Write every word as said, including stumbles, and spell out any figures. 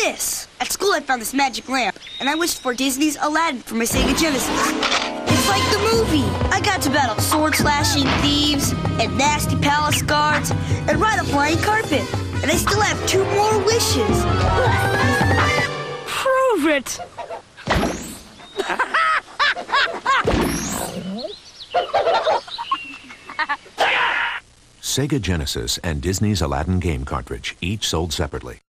this? At school I found this magic lamp, and I wished for Disney's Aladdin for my Sega Genesis. It's like the movie. I got to battle sword-slashing thieves and nasty palace guards and ride a flying carpet. And I still have two more wishes. Prove it! Sega Genesis and Disney's Aladdin game cartridge, each sold separately.